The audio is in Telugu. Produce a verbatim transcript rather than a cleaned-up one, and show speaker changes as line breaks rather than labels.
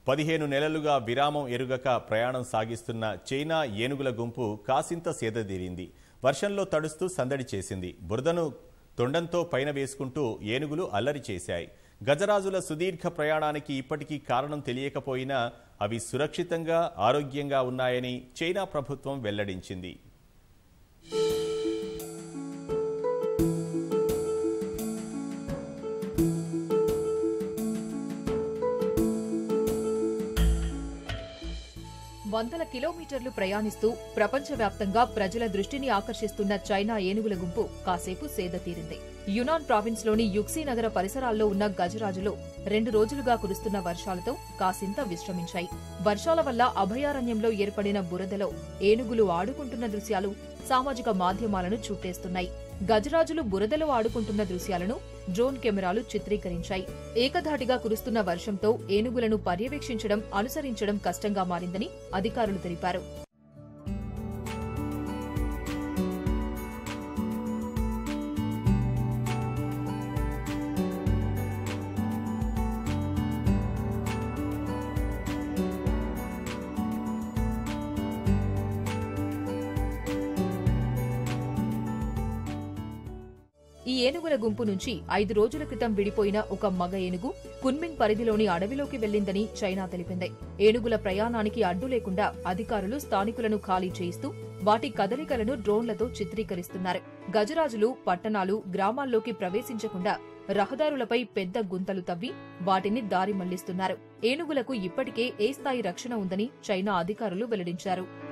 పదిహేను నెలలుగా విరామం ఎరుగక ప్రయాణం సాగిస్తున్న చైనా ఏనుగుల గుంపు కాసింత సేదతీరింది. వర్షంలో తడుస్తూ సందడి చేసింది. బురదను తొండంతో పైన వేసుకుంటూ ఏనుగులు అల్లరి చేశాయి. గజరాజుల సుదీర్ఘ ప్రయాణానికి ఇప్పటికీ కారణం తెలియకపోయినా అవి సురక్షితంగా, ఆరోగ్యంగా ఉన్నాయని చైనా ప్రభుత్వం వెల్లడించింది.
వందల కిలోమీటర్లు ప్రయాణిస్తూ ప్రపంచవ్యాప్తంగా ప్రజల దృష్టిని ఆకర్షిస్తున్న చైనా ఏనుగుల గుంపు కాసేపు సేదతీరింది. యునాన్ ప్రావిన్స్ లోని యుక్సీ నగర పరిసరాల్లో ఉన్న గజరాజులు రెండు రోజులుగా కురుస్తున్న వర్షాలతో కాసింత విశ్రమించాయి. వర్షాల వల్ల అభయారణ్యంలో ఏర్పడిన బురదలో ఏనుగులు ఆడుకుంటున్న దృశ్యాలు సామాజిక మాధ్యమాలను చుట్టేస్తున్నాయి. గజరాజులు బురదలో ఆడుకుంటున్న దృశ్యాలను డ్రోన్ కెమెరాలు చిత్రీకరించాయి. ఏకధాటిగా కురుస్తున్న వర్షంతో ఏనుగులను పర్యవేక్షించడం, అనుసరించడం కష్టంగా మారిందని అధికారులు తెలిపారు. ఈ ఏనుగుల గుంపు నుంచి ఐదు రోజుల క్రితం విడిపోయిన ఒక మగ ఏనుగు కున్మింగ్ పరిధిలోని అడవిలోకి వెళ్లిందని చైనా తెలిపింది. ఏనుగుల ప్రయాణానికి అడ్డు లేకుండా అధికారులు స్థానికులను ఖాళీ చేయిస్తూ వాటి కదలికలను డ్రోన్లతో చిత్రీకరిస్తున్నారు. గజరాజులు పట్టణాలు, గ్రామాల్లోకి ప్రవేశించకుండా రహదారులపై పెద్ద గుంతలు తవ్వి వాటిని దారి మళ్లిస్తున్నారు. ఏనుగులకు ఇప్పటికే ఏ స్థాయి రక్షణ ఉందని చైనా అధికారులు వెల్లడించారు.